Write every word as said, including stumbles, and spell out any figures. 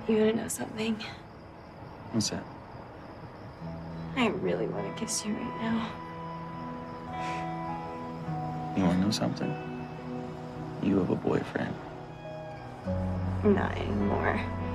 You wanna know something? What's that? I really want to kiss you right now. You wanna know something? You have a boyfriend. Not anymore.